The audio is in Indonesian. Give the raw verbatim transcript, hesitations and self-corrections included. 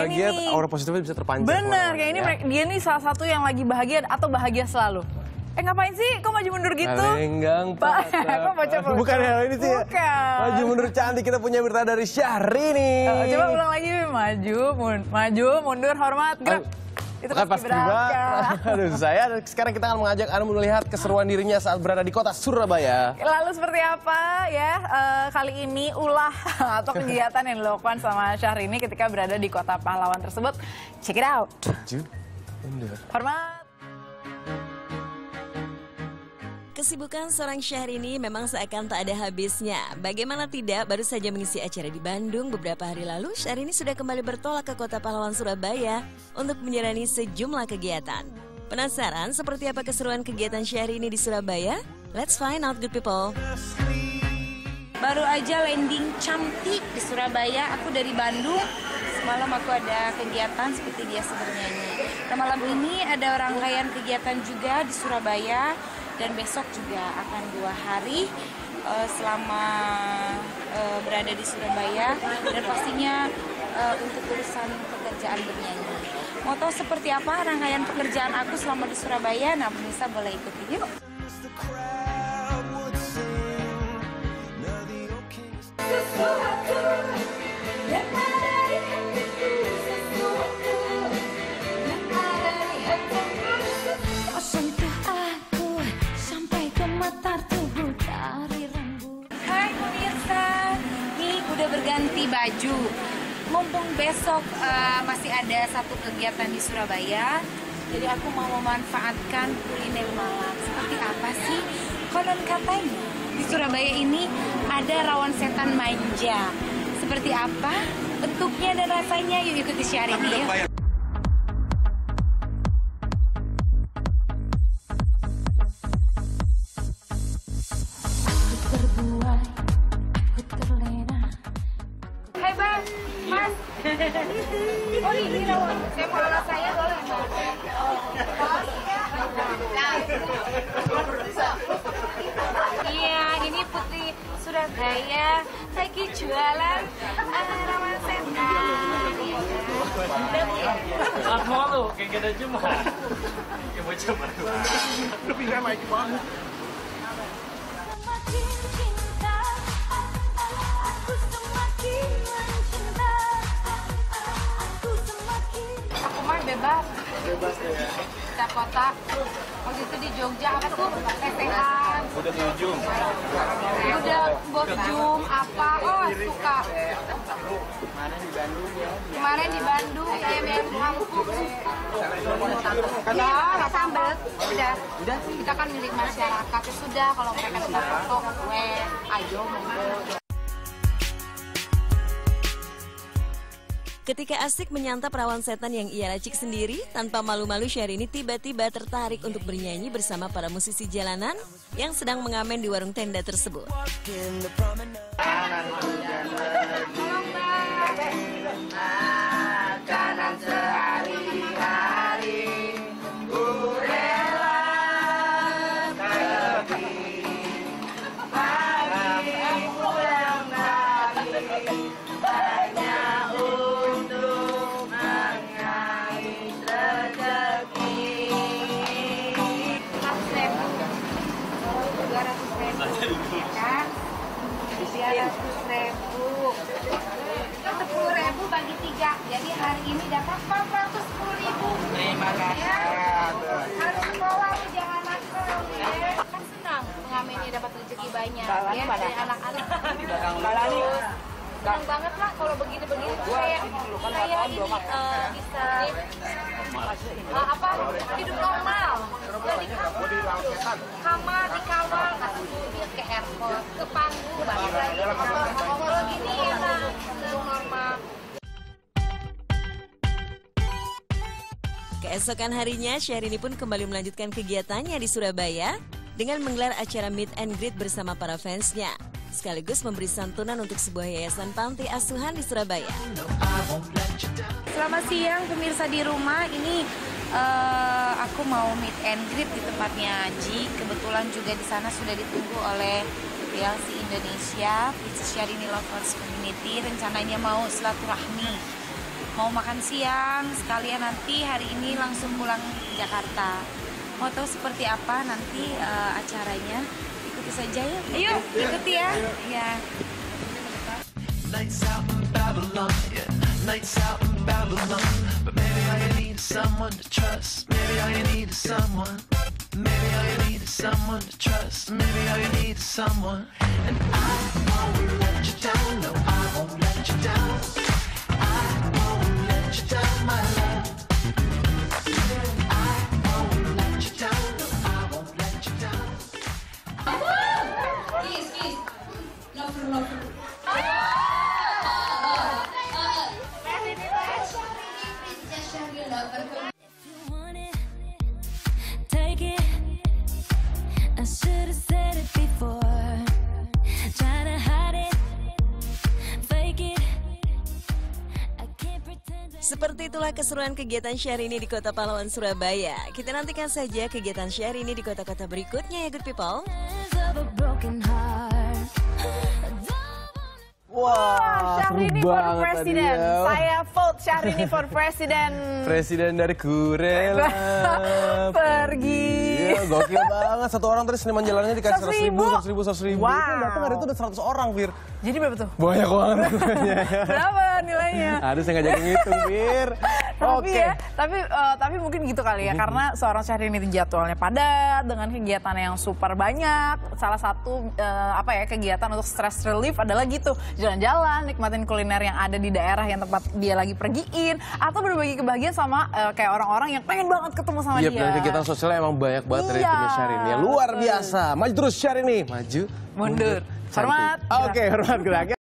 bahagia, nih. aura positifnya bisa terpancar. Bener, kayak ini ya. mereka- dia nih salah satu yang lagi bahagia atau bahagia selalu. Eh ngapain sih? Kok maju mundur gitu? Lenggang Pak, kok baca foto? Bukan hal ini sih ya. Bukan. Maju mundur cantik, kita punya berita dari Syahrini. Oh, coba ulang lagi, maju, mun maju, mundur, hormat, gerak. Itu Kan pasti pasti beraka. Aduh, saya sekarang kita akan mengajak Anda melihat keseruan dirinya saat berada di kota Surabaya. Lalu seperti apa ya eh, kali ini ulah atau kegiatan yang dilakukan sama Syahrini ketika berada di kota pahlawan tersebut. Check it out. Maju mundur. Hormat. Kesibukan seorang Syahrini memang seakan tak ada habisnya. Bagaimana tidak, baru saja mengisi acara di Bandung beberapa hari lalu, Syahrini sudah kembali bertolak ke kota pahlawan Surabaya untuk menjalani sejumlah kegiatan. Penasaran seperti apa keseruan kegiatan Syahrini di Surabaya? Let's find out, good people. Baru aja landing cantik di Surabaya, aku dari Bandung. Semalam aku ada kegiatan seperti biasa bernyanyi. Nah, malam ini ada rangkaian kegiatan juga di Surabaya. Dan besok juga akan dua hari uh, selama uh, berada di Surabaya. Dan pastinya uh, untuk urusan pekerjaan bernyanyi. Mau tahu seperti apa rangkaian pekerjaan aku selama di Surabaya? Nah, pemirsa boleh ikuti yuk. Hai pemirsa, nih udah berganti baju. Mumpung besok uh, masih ada satu kegiatan di Surabaya, jadi aku mau memanfaatkan kuliner malam. Seperti apa sih? Konon katanya di Surabaya ini ada rawon setan manja. Seperti apa bentuknya dan rasanya? Yuk ikuti Syahrini ya. Hai Bang, Mas. Oh ini rawon. Saya mau rasanya boleh Mas? Iya, ini Putri Surabaya lagi jualan uh, rawon setan. Aku malu, kayak kita cuma. Ya mau coba. Lebih ramai banget. Aku mah bebas. Bebas deh ya. Kita kota. Waktu itu di Jogja apa tuh? Tetean. Udah di ujung. Udah bojum apa? Oh suka. Mana di Bandung ya? Kemarin di Bandung saya main kampung. Udah, nggak sambel. Udah. Udah. Kita kan milik masyarakat. Ya sudah, kalau mereka suka foto, gue ayo monggo. Ketika asik menyantap rawon setan yang ia racik sendiri, tanpa malu-malu Syahrini tiba-tiba tertarik untuk bernyanyi bersama para musisi jalanan yang sedang mengamen di warung tenda tersebut. Makanan sehari-hari, ku rela pergi. Pagi pulang dari hanya untuk mengais rezeki. Seratus ribu, dua ratus ribu, kan? Dua ratus ribu. Sepuluh ribu bagi tiga, jadi hari ini dapat empat ratus sepuluh ribu. Terima kasih. Ya, harus sekolah, lu jangan nakal ya. Kan senang pengamennya dapat rezeki banyak ya dari anak-anak. Senang banget lah kalau begini-begini tuh kayak saya ini uh, bisa uh, apa hidup normal. Nggak dikawal, kamar dikawal, kasih mobil ke airport, ke panggung, balik lagi ke kamar. Kalau gini enak, normal. Keesokan harinya, Syahrini pun kembali melanjutkan kegiatannya di Surabaya dengan menggelar acara meet and greet bersama para fansnya, sekaligus memberi santunan untuk sebuah yayasan panti asuhan di Surabaya. Selamat siang pemirsa di rumah, ini uh, aku mau meet and greet di tempatnya Aji. Kebetulan juga di sana sudah ditunggu oleh P L C Indonesia, Syahrini Lovers Community. Rencananya mau silaturahmi mau makan siang, sekalian nanti hari ini langsung pulang Jakarta. Mau tahu seperti apa nanti uh, acaranya? Ikuti saja ya. Ayo, ikuti ya. Ya. Nights out in Babylon, yeah. Nights out in Babylon. But maybe all you need is someone to trust. Maybe all you need is someone. Maybe all you need is someone to trust. Maybe all you need is someone. And I won't let you down. No, I won't let you down. I won't let you down, my love. I won't let you down. No, I won't let you down. Kiss, kiss. Lover, lover. Seperti itulah keseruan kegiatan Syahrini di Kota Pahlawan, Surabaya. Kita nantikan saja kegiatan Syahrini di kota-kota berikutnya ya, good people. Wah, seru Syahrini for banget tadi President. ya. Saya vote Syahrini for President. Presiden dari Kurela Pergi. Iya, gokil banget. Satu orang tadi seniman jalannya dikasih seratus ribu, seratus ribu, seratus ribu. Wow. Itu datang hari itu udah seratus orang, Fir. Jadi berapa tuh? Banyak banget. Berapa nilainya? Aduh, saya nggak jadi ngitung, Fir. Tapi Oke. ya, tapi uh, tapi mungkin gitu kali ya, karena seorang Syahrini itu jadwalnya padat dengan kegiatan yang super banyak. Salah satu uh, apa ya kegiatan untuk stress relief adalah gitu, jalan-jalan, nikmatin kuliner yang ada di daerah yang tempat dia lagi pergiin, atau berbagi kebahagiaan sama uh, kayak orang-orang yang pengen banget ketemu sama Iya, dia. dan kegiatan sosialnya emang banyak banget dari Iya. timnya Syahrini. Luar biasa. Maju terus Syahrini. Maju. Mundur. Hormat. Oke, hormat gerak.